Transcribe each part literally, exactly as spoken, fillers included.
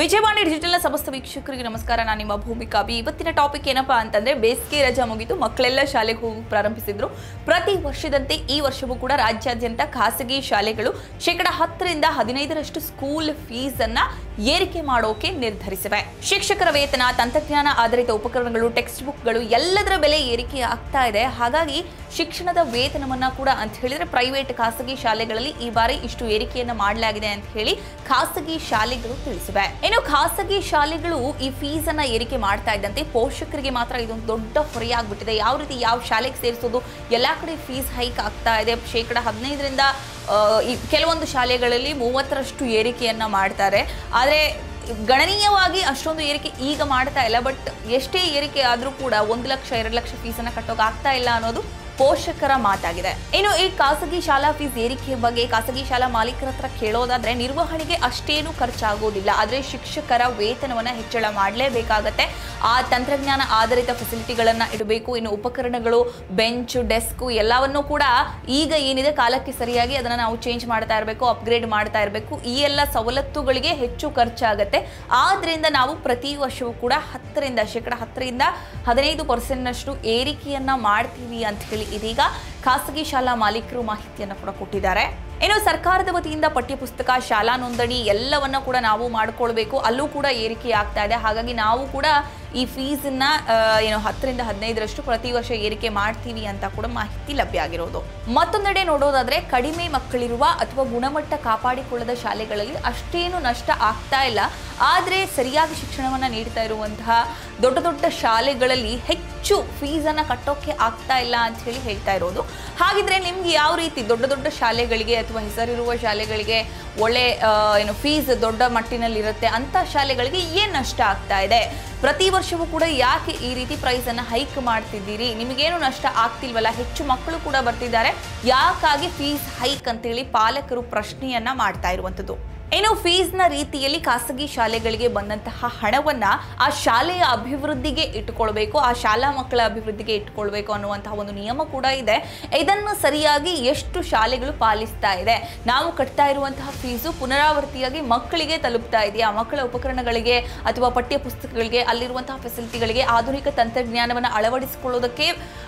ವಿಜಯವಾಣಿ ಡಿಜಿಟಲ್ನ ಸಮಸ್ತ ವೀಕ್ಷಕರಿಗೆ ನಮಸ್ಕಾರ. ನಾನು ನಿಮ್ಮ ಭೂಮಿಕಾ ಬಿ. ಇವತ್ತಿನ ಟಾಪಿಕ್ ಏನಪ್ಪಾ ಅಂತಂದ್ರೆ ಬೇಸಿಗೆ ರಜಾ ಮುಗಿತು, ಮಕ್ಕಳೆಲ್ಲ ಶಾಲೆಗೆ ಹೋಗಿ ಪ್ರಾರಂಭಿಸಿದ್ರು. ಪ್ರತಿ ವರ್ಷದಂತೆ ಈ ವರ್ಷವೂ ಕೂಡ ರಾಜ್ಯಾದ್ಯಂತ ಖಾಸಗಿ ಶಾಲೆಗಳು ಶೇಕಡ ಹತ್ತರಿಂದ ಹದಿನೈದರಷ್ಟು ಸ್ಕೂಲ್ ಫೀಸ್ ಅನ್ನ ಏರಿಕೆ ಮಾಡೋಕೆ ನಿರ್ಧರಿಸಿವೆ. ಶಿಕ್ಷಕರ ವೇತನ, ತಂತ್ರಜ್ಞಾನ ಆಧಾರಿತ ಉಪಕರಣಗಳು, ಟೆಕ್ಸ್ಟ್ ಬುಕ್ಗಳು ಎಲ್ಲದರ ಬೆಲೆ ಏರಿಕೆ ಆಗ್ತಾ ಇದೆ. ಹಾಗಾಗಿ ಶಿಕ್ಷಣದ ವೇತನವನ್ನ ಕೂಡ ಅಂತ ಹೇಳಿದ್ರೆ ಪ್ರೈವೇಟ್ ಖಾಸಗಿ ಶಾಲೆಗಳಲ್ಲಿ ಈ ಬಾರಿ ಇಷ್ಟು ಏರಿಕೆಯನ್ನ ಮಾಡಲಾಗಿದೆ ಅಂತ ಹೇಳಿ ಖಾಸಗಿ ಶಾಲೆಗಳು ತಿಳಿಸಿವೆ. ಇನ್ನು ಖಾಸಗಿ ಶಾಲೆಗಳು ಈ ಫೀಸ್ ಅನ್ನ ಏರಿಕೆ ಮಾಡ್ತಾ ಇದ್ದಂತೆ ಪೋಷಕರಿಗೆ ಮಾತ್ರ ಇದೊಂದು ದೊಡ್ಡ ಹೊರೆಯಾಗ್ಬಿಟ್ಟಿದೆ. ಯಾವ ರೀತಿ ಯಾವ ಶಾಲೆಗೆ ಸೇರಿಸೋದು, ಎಲ್ಲಾ ಕಡೆ ಫೀಸ್ ಹೈಕ್ ಆಗ್ತಾ ಇದೆ. ಶೇಕಡ ಹದಿನೈದರಿಂದ ಕೆಲವೊಂದು ಶಾಲೆಗಳಲ್ಲಿ ಮೂವತ್ತರಷ್ಟು ಏರಿಕೆಯನ್ನ ಮಾಡ್ತಾರೆ. ಆದರೆ ಗಣನೀಯವಾಗಿ ಅಷ್ಟೊಂದು ಏರಿಕೆ ಈಗ ಮಾಡ್ತಾ ಇಲ್ಲ. ಬಟ್ ಎಷ್ಟೇ ಏರಿಕೆ ಆದರೂ ಕೂಡ ಒಂದು ಲಕ್ಷ ಎರಡು ಲಕ್ಷ ಫೀಸನ್ನು ಕಟ್ಟೋಕೆ ಆಗ್ತಾ ಇಲ್ಲ ಅನ್ನೋದು ಪೋಷಕರ ಮಾತಾಗಿದೆ. ಇನ್ನು ಈ ಖಾಸಗಿ ಶಾಲಾ ಫೀಸ್ ಏರಿಕೆ ಬಗ್ಗೆ ಖಾಸಗಿ ಶಾಲಾ ಮಾಲೀಕರ ಹತ್ರ ಕೇಳೋದಾದ್ರೆ ನಿರ್ವಹಣೆಗೆ ಅಷ್ಟೇನು ಖರ್ಚಾಗೋದಿಲ್ಲ, ಆದರೆ ಶಿಕ್ಷಕರ ವೇತನವನ್ನ ಹೆಚ್ಚಳ ಮಾಡಲೇಬೇಕಾಗತ್ತೆ. ಆ ತಂತ್ರಜ್ಞಾನ ಆಧಾರಿತ ಫೆಸಿಲಿಟಿಗಳನ್ನ ಇಡಬೇಕು. ಇನ್ನು ಉಪಕರಣಗಳು, ಬೆಂಚ್, ಡೆಸ್ಕ್ ಎಲ್ಲವನ್ನೂ ಕೂಡ ಈಗ ಏನಿದೆ ಕಾಲಕ್ಕೆ ಸರಿಯಾಗಿ ಅದನ್ನ ನಾವು ಚೇಂಜ್ ಮಾಡ್ತಾ ಇರಬೇಕು, ಅಪ್ಗ್ರೇಡ್ ಮಾಡ್ತಾ ಇರಬೇಕು. ಈ ಎಲ್ಲ ಸವಲತ್ತುಗಳಿಗೆ ಹೆಚ್ಚು ಖರ್ಚಾಗತ್ತೆ. ಆದ್ರಿಂದ ನಾವು ಪ್ರತಿ ವರ್ಷವೂ ಕೂಡ ಹತ್ತರಿಂದ ಶೇಕಡ ಹತ್ತರಿಂದ ಹದಿನೈದು ಪರ್ಸೆಂಟ್ನಷ್ಟು ಏರಿಕೆಯನ್ನ ಮಾಡ್ತೀವಿ ಅಂತ ಹೇಳಿ ಇದೀಗ ಖಾಸಗಿ ಶಾಲಾ ಮಾಲೀಕರು ಮಾಹಿತಿಯನ್ನು ಕೂಡ ಕೊಟ್ಟಿದ್ದಾರೆ. ಇನ್ನು ಸರ್ಕಾರದ ವತಿಯಿಂದ ಪಠ್ಯಪುಸ್ತಕ, ಶಾಲಾ ನೋಂದಣಿ ಎಲ್ಲವನ್ನ ಕೂಡ ನಾವು ಮಾಡ್ಕೊಳ್ಬೇಕು. ಅಲ್ಲೂ ಕೂಡ ಏರಿಕೆ ಆಗ್ತಾ ಇದೆ. ಹಾಗಾಗಿ ನಾವು ಕೂಡ ಈ ಫೀಸನ್ನ ಏನು ಹತ್ತರಿಂದ ಹದಿನೈದರಷ್ಟು ಪ್ರತಿ ವರ್ಷ ಏರಿಕೆ ಮಾಡ್ತೀವಿ ಅಂತ ಕೂಡ ಮಾಹಿತಿ ಲಭ್ಯ ಆಗಿರೋದು. ಮತ್ತೊಂದೆಡೆ ನೋಡೋದಾದ್ರೆ ಕಡಿಮೆ ಮಕ್ಕಳಿರುವ ಅಥವಾ ಗುಣಮಟ್ಟ ಕಾಪಾಡಿಕೊಳ್ಳದ ಶಾಲೆಗಳಲ್ಲಿ ಅಷ್ಟೇನು ನಷ್ಟ ಆಗ್ತಾ ಇಲ್ಲ. ಆದರೆ ಸರಿಯಾಗಿ ಶಿಕ್ಷಣವನ್ನ ನೀಡ್ತಾ ಇರುವಂತಹ ದೊಡ್ಡ ದೊಡ್ಡ ಶಾಲೆಗಳಲ್ಲಿ ಹೆಚ್ಚು ಫೀಸನ್ನು ಕಟ್ಟೋಕೆ ಆಗ್ತಾ ಇಲ್ಲ ಅಂತ ಹೇಳಿ ಹೇಳ್ತಾ ಇರೋದು. ಹಾಗಿದ್ರೆ ನಿಮ್ಗೆ ಯಾವ ರೀತಿ ದೊಡ್ಡ ದೊಡ್ಡ ಶಾಲೆಗಳಿಗೆ ಅಥವಾ ಹೆಸರಿರುವ ಶಾಲೆಗಳಿಗೆ ಒಳ್ಳೆ ಏನು ಫೀಸ್ ದೊಡ್ಡ ಮಟ್ಟಿನಲ್ಲಿರುತ್ತೆ ಅಂತ ಶಾಲೆಗಳಿಗೆ ಏನು ನಷ್ಟ ಆಗ್ತಾ ಇದೆ? ಪ್ರತಿ ವರ್ಷವೂ ಕೂಡ ಯಾಕೆ ಈ ರೀತಿ ಪ್ರೈಸ್ ಅನ್ನ ಹೈಕ್ ಮಾಡ್ತಿದ್ದೀರಿ? ನಿಮಗೇನು ನಷ್ಟ ಆಗ್ತಿಲ್ವಲ್ಲ? ಹೆಚ್ಚು ಮಕ್ಕಳು ಕೂಡ ಬರ್ತಿದ್ದಾರೆ, ಯಾಕಾಗಿ ಫೀಸ್ ಹೈಕ್ ಅಂತೇಳಿ ಪಾಲಕರು ಪ್ರಶ್ನೆಯನ್ನ ಮಾಡ್ತಾ ಇರುವಂಥದ್ದು. ಇನ್ನು ಫೀಸ್ನ ರೀತಿಯಲ್ಲಿ ಖಾಸಗಿ ಶಾಲೆಗಳಿಗೆ ಬಂದಂತಹ ಹಣವನ್ನ ಆ ಶಾಲೆಯ ಅಭಿವೃದ್ಧಿಗೆ ಇಟ್ಟುಕೊಳ್ಬೇಕು, ಆ ಶಾಲಾ ಮಕ್ಕಳ ಅಭಿವೃದ್ಧಿಗೆ ಇಟ್ಟುಕೊಳ್ಬೇಕು ಅನ್ನುವಂತಹ ಒಂದು ನಿಯಮ ಕೂಡ ಇದೆ. ಇದನ್ನು ಸರಿಯಾಗಿ ಎಷ್ಟು ಶಾಲೆಗಳು ಪಾಲಿಸ್ತಾ ಇದೆ? ನಾವು ಕಟ್ತಾ ಇರುವಂತಹ ಫೀಸು ಪುನರಾವರ್ತಿಯಾಗಿ ಮಕ್ಕಳಿಗೆ ತಲುಪ್ತಾ ಇದೆಯಾ? ಮಕ್ಕಳ ಉಪಕರಣಗಳಿಗೆ ಅಥವಾ ಪಠ್ಯ ಪುಸ್ತಕಗಳಿಗೆ, ಅಲ್ಲಿರುವಂತಹ ಫೆಸಿಲಿಟಿಗಳಿಗೆ ಆಧುನಿಕ ತಂತ್ರಜ್ಞಾನವನ್ನು ಅಳವಡಿಸಿಕೊಳ್ಳೋದಕ್ಕೆ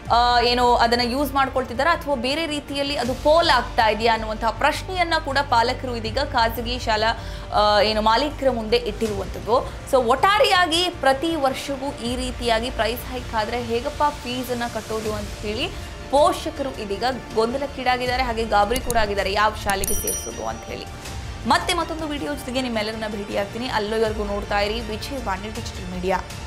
ಏನು ಅದನ್ನ ಯೂಸ್ ಮಾಡ್ಕೊಳ್ತಿದ್ದಾರಾ ಅಥವಾ ಬೇರೆ ರೀತಿಯಲ್ಲಿ ಅದು ಪೋಲ್ ಆಗ್ತಾ ಇದೆಯಾ ಅನ್ನುವಂತಹ ಪ್ರಶ್ನೆಯನ್ನ ಕೂಡ ಪಾಲಕರು ಇದೀಗ ಖಾಸಗಿ ಶಾಲಾ ಏನು ಮಾಲೀಕರ ಮುಂದೆ ಇಟ್ಟಿರುವಂಥದ್ದು. ಸೊ ಒಟ್ಟಾರೆಯಾಗಿ ಪ್ರತಿ ವರ್ಷವೂ ಈ ರೀತಿಯಾಗಿ ಪ್ರೈಸ್ ಹೈಕ್ ಆದರೆ ಹೇಗಪ್ಪ ಫೀಸನ್ನು ಕಟ್ಟೋದು ಅಂತ ಹೇಳಿ ಪೋಷಕರು ಇದೀಗ ಗೊಂದಲಕ್ಕೀಡಾಗಿದ್ದಾರೆ. ಹಾಗೆ ಗಾಬರಿ ಕೂಡ ಆಗಿದ್ದಾರೆ ಯಾವ ಶಾಲೆಗೆ ಸೇರಿಸೋದು ಅಂತ ಹೇಳಿ. ಮತ್ತೆ ಮತ್ತೊಂದು ವಿಡಿಯೋ ಜೊತೆಗೆ ನಿಮ್ಮೆಲ್ಲರನ್ನ ಭೇಟಿಯಾಗ್ತೀನಿ. ಅಲ್ಲಿವರೆಗೂ ನೋಡ್ತಾ ಇರಿ ವಿಜಯವಾಣಿ ಡಿಜಿಟಲ್ ಮೀಡಿಯಾ.